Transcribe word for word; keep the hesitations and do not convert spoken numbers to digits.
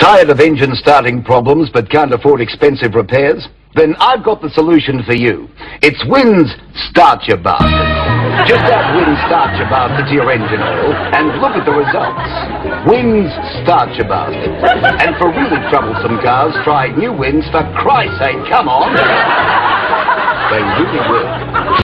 Tired of engine starting problems but can't afford expensive repairs? Then I've got the solution for you. It's Win's Start Your Bastard. Just add Win's Start Your Bastard to your engine oil and look at the results. Win's Start Your Bastard. And for really troublesome cars, try new Win's. For Christ's sake, come on. They really will.